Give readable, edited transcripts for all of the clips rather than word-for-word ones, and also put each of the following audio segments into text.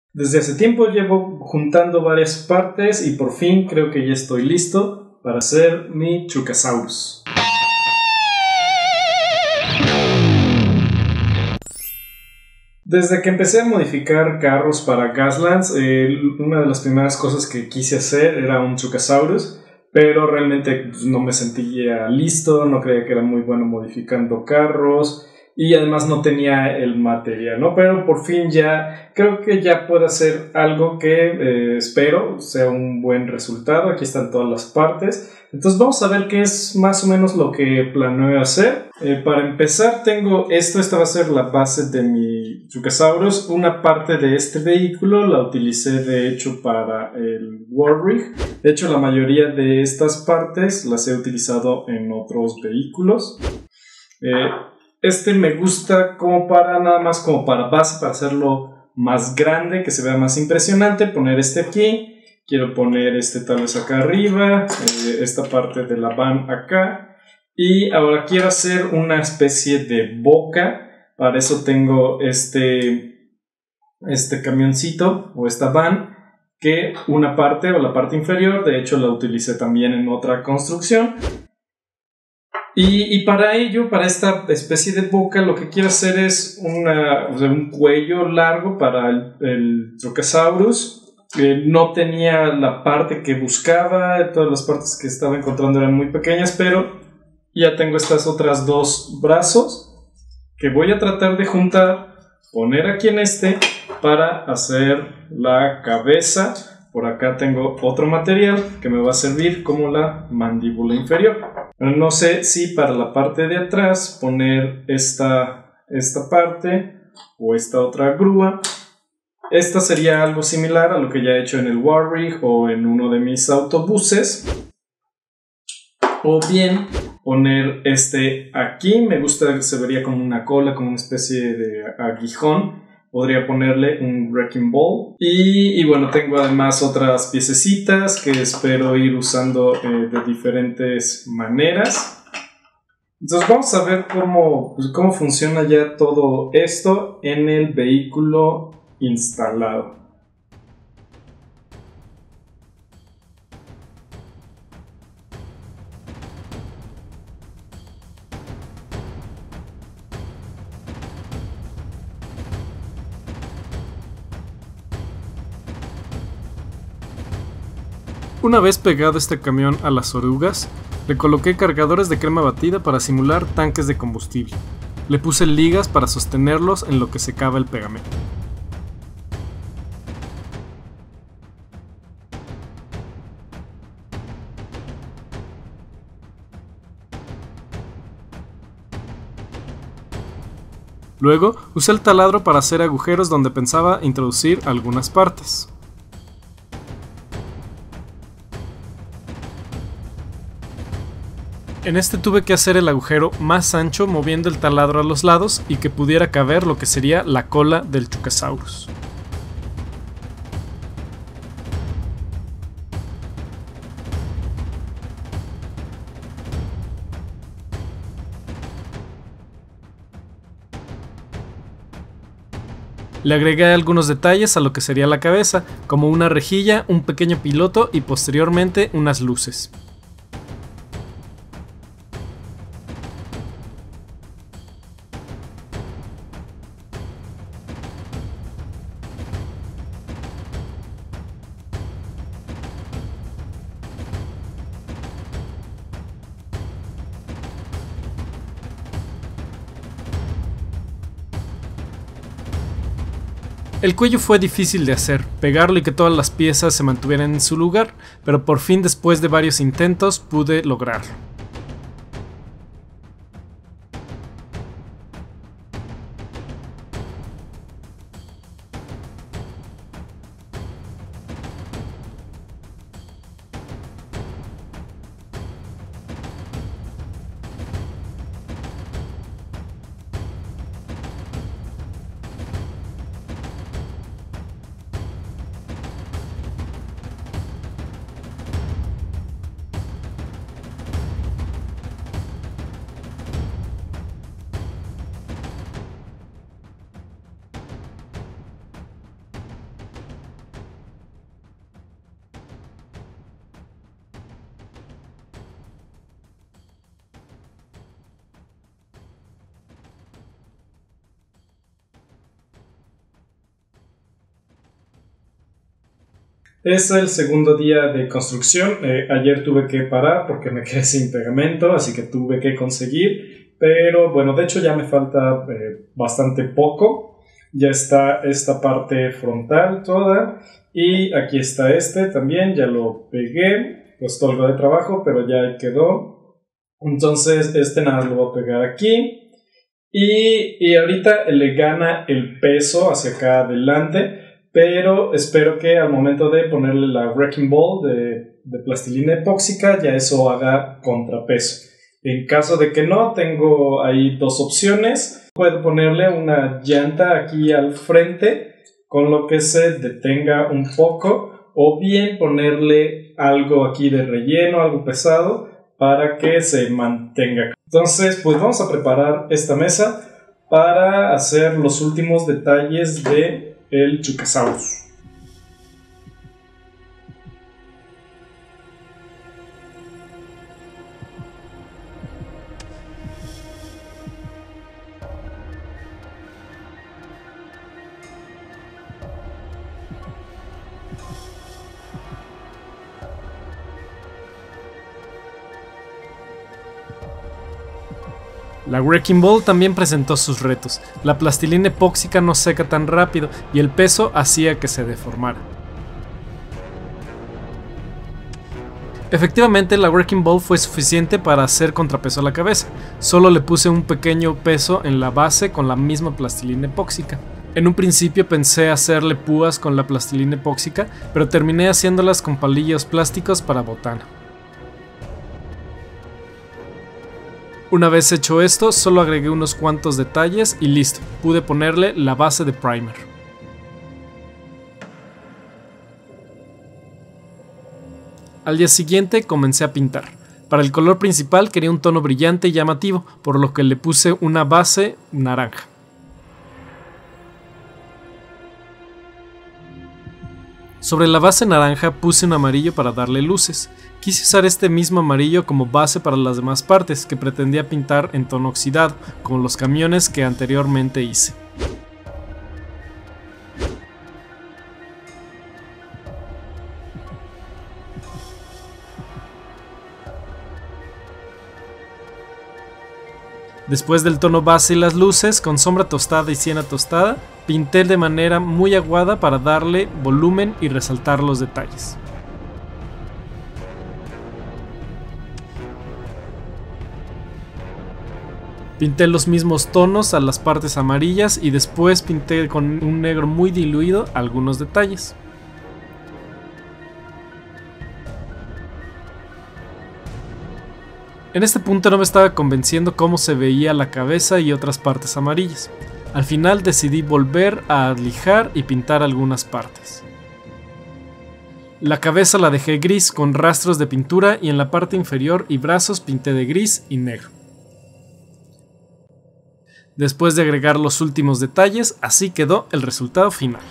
Desde hace tiempo llevo juntando varias partes y por fin creo que ya estoy listo para hacer mi Chucasaurus. Desde que empecé a modificar carros para Gaslands, una de las primeras cosas que quise hacer era un Chucasaurus, pero realmente pues, no me sentía listo, no creía que era muy bueno modificando carros y además no tenía el material, ¿no? Pero por fin ya creo que ya puedo hacer algo que espero sea un buen resultado. Aquí están todas las partes. Entonces vamos a ver qué es más o menos lo que planeo hacer. Para empezar tengo esta va a ser la base de mi Chucasaurus. Una parte de este vehículo la utilicé de hecho para el Warrig. De hecho la mayoría de estas partes las he utilizado en otros vehículos. Este me gusta como para nada más como para base, para hacerlo más grande, que se vea más impresionante. Poner este aquí. Quiero poner este tal vez acá arriba, esta parte de la van acá. Y ahora quiero hacer una especie de boca. Para eso tengo este camioncito o esta van, que una parte o la parte inferior, de hecho la utilicé también en otra construcción. Y para ello, para esta especie de boca, lo que quiero hacer es un cuello largo para el Trocasaurus. No tenía la parte que buscaba, todas las partes que estaba encontrando eran muy pequeñas, pero ya tengo estas otras dos brazos que voy a tratar de juntar, poner aquí en para hacer la cabeza. Por acá tengo otro material que me va a servir como la mandíbula inferior. Pero no sé si para la parte de atrás poner esta parte o esta otra grúa. Esta sería algo similar a lo que ya he hecho en el Warrig o en uno de mis autobuses. O bien poner aquí. Me gusta que se vería como una cola, como una especie de aguijón. Podría ponerle un Wrecking Ball. Y bueno, tengo además otras piececitas que espero ir usando de diferentes maneras. Entonces vamos a ver cómo funciona ya todo esto en el vehículo instalado. Una vez pegado este camión a las orugas, le coloqué cargadores de crema batida para simular tanques de combustible. Le puse ligas para sostenerlos en lo que secaba el pegamento. Luego usé el taladro para hacer agujeros donde pensaba introducir algunas partes. En tuve que hacer el agujero más ancho moviendo el taladro a los lados y que pudiera caber lo que sería la cola del Chucasaurus. Le agregué algunos detalles a lo que sería la cabeza, como una rejilla, un pequeño piloto y posteriormente unas luces. El cuello fue difícil de hacer, pegarlo y que todas las piezas se mantuvieran en su lugar, pero por fin después de varios intentos pude lograrlo. Es el segundo día de construcción. Ayer tuve que parar porque me quedé sin pegamento, así que tuve que conseguir. Pero bueno, de hecho ya me falta bastante poco. Ya está esta parte frontal toda. Y aquí está también, ya lo pegué. Costó algo de trabajo, pero ya quedó. Entonces nada, lo voy a pegar aquí. Y ahorita le gana el peso hacia acá adelante. Pero espero que al momento de ponerle la Wrecking Ball de plastilina epóxica ya eso haga contrapeso. En caso de que no, tengo ahí dos opciones. Puedo ponerle una llanta aquí al frente con lo que se detenga un poco, o bien ponerle algo aquí de relleno, algo pesado, para que se mantenga. Entonces pues vamos a preparar esta mesa para hacer los últimos detalles de el Trucosaurus. La Wrecking Ball también presentó sus retos. La plastilina epóxica no seca tan rápido y el peso hacía que se deformara. Efectivamente, la Wrecking Ball fue suficiente para hacer contrapeso a la cabeza. Solo le puse un pequeño peso en la base con la misma plastilina epóxica. En un principio pensé hacerle púas con la plastilina epóxica, pero terminé haciéndolas con palillos plásticos para botana. Una vez hecho esto, solo agregué unos cuantos detalles y listo, pude ponerle la base de primer. Al día siguiente comencé a pintar. Para el color principal quería un tono brillante y llamativo, por lo que le puse una base naranja. Sobre la base naranja puse un amarillo para darle luces. Quise usar este mismo amarillo como base para las demás partes, que pretendía pintar en tono oxidado, como los camiones que anteriormente hice. Después del tono base y las luces, con sombra tostada y siena tostada, pinté de manera muy aguada para darle volumen y resaltar los detalles. Pinté los mismos tonos a las partes amarillas y después pinté con un negro muy diluido algunos detalles. En este punto no me estaba convenciendo cómo se veía la cabeza y otras partes amarillas. Al final decidí volver a lijar y pintar algunas partes. La cabeza la dejé gris con rastros de pintura y en la parte inferior y brazos pinté de gris y negro. Después de agregar los últimos detalles, así quedó el resultado final.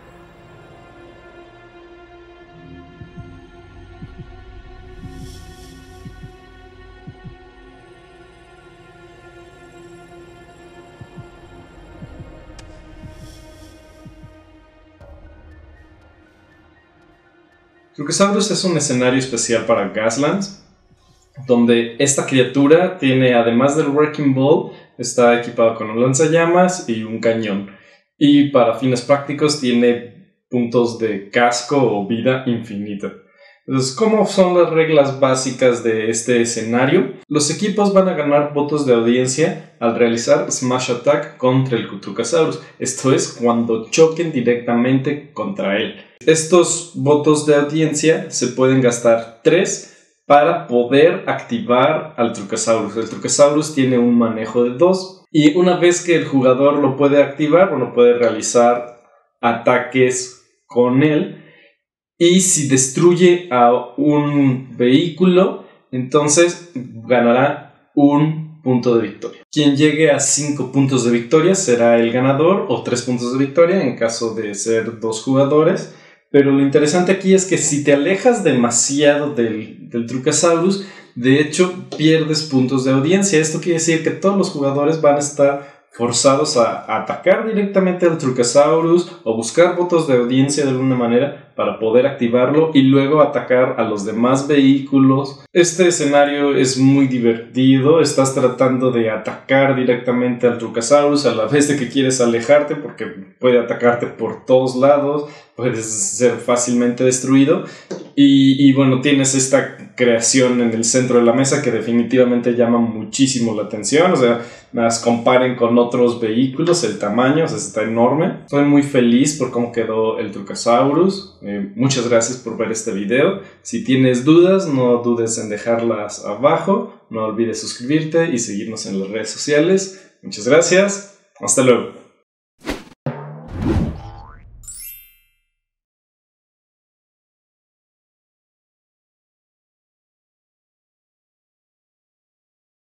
Trucosaurus es un escenario especial para Gaslands, donde esta criatura tiene, además del Wrecking Ball, está equipado con un lanzallamas y un cañón. Y para fines prácticos tiene puntos de casco o vida infinita. Entonces, ¿cómo son las reglas básicas de este escenario? Los equipos van a ganar votos de audiencia al realizar Smash Attack contra el Trucosaurus. Esto es, cuando choquen directamente contra él. Estos votos de audiencia se pueden gastar 3 para poder activar al Trucosaurus. El Trucosaurus tiene un manejo de 2 y una vez que el jugador lo puede activar, bueno, puede realizar ataques con él. Y si destruye a un vehículo, entonces ganará un punto de victoria. Quien llegue a 5 puntos de victoria será el ganador, o 3 puntos de victoria en caso de ser 2 jugadores. Pero lo interesante aquí es que si te alejas demasiado del Trucosaurus, de hecho pierdes puntos de audiencia. Esto quiere decir que todos los jugadores van a estar forzados a atacar directamente al Trucosaurus o buscar votos de audiencia de alguna manera para poder activarlo y luego atacar a los demás vehículos. Este escenario es muy divertido, estás tratando de atacar directamente al Trucosaurus a la vez de que quieres alejarte porque puede atacarte por todos lados, puedes ser fácilmente destruido y bueno, tienes esta creación en el centro de la mesa que definitivamente llama muchísimo la atención, o sea, las comparen con otros vehículos, el tamaño, o sea, está enorme. Estoy muy feliz por cómo quedó el Trucosaurus. Muchas gracias por ver este video. Si tienes dudas, no dudes en dejarlas abajo. No olvides suscribirte y seguirnos en las redes sociales. Muchas gracias. Hasta luego.